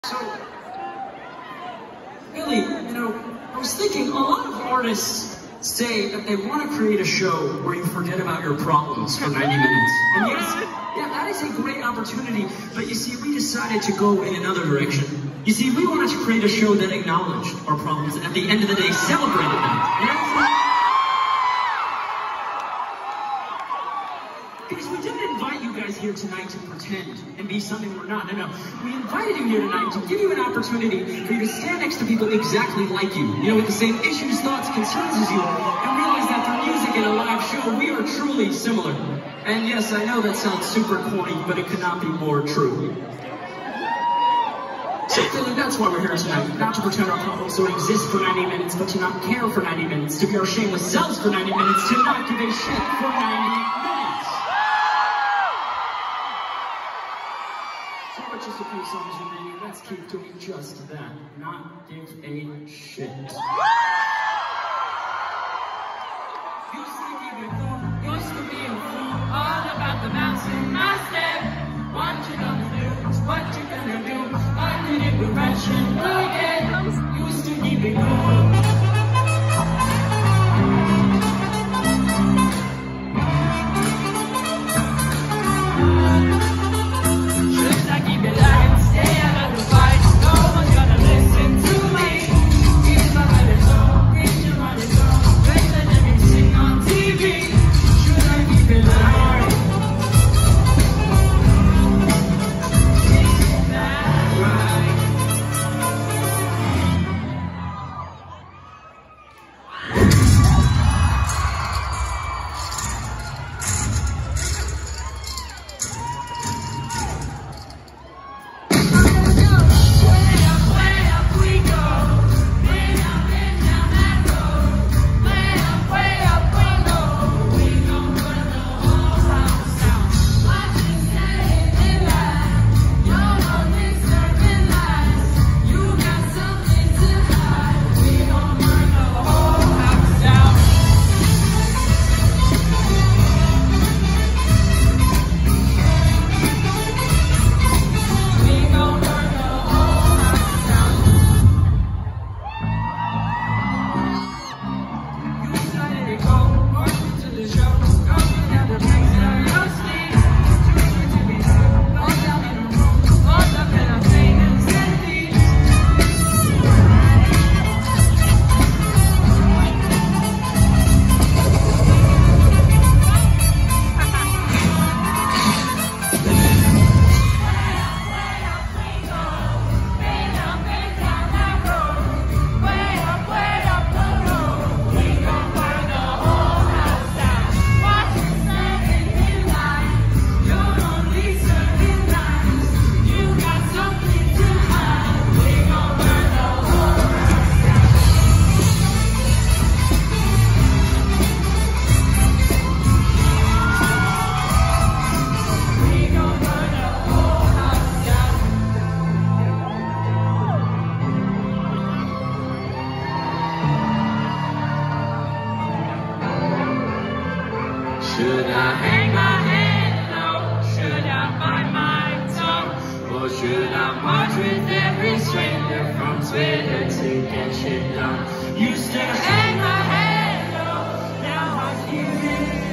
So, Billy, I was thinking a lot of artists say that they want to create a show where you forget about your problems for 90 minutes. And yes, that is a great opportunity, but you see, we decided to go in another direction. You see, we wanted to create a show that acknowledged our problems and at the end of the day celebrated them. Because we didn't invite you guys here tonight to pretend and be something we're not. No. We invited you here tonight to give you an opportunity for you to stand next to people exactly like you. With the same issues, thoughts, concerns as you, and realize that through music and a live show, we are truly similar. And yes, I know that sounds super corny, but it could not be more true. So Billy, that's why we're here tonight. Not to pretend our problems don't exist for 90 minutes, but to not care for 90 minutes, to be our shameless selves for 90 minutes, to not give a shit for 90 minutes. So with just a few songs remaining, let's keep doing just that. Not give a shit. Used to be a fool, all about the mouse in my step. What you gonna do? What you gonna do? I did it with passion again. Used to keep it cool. Should I hang my head low? Should I bite my tongue? Or should I march with every stranger from Twitter to get shit done? Used to hang my head low, now I feel it.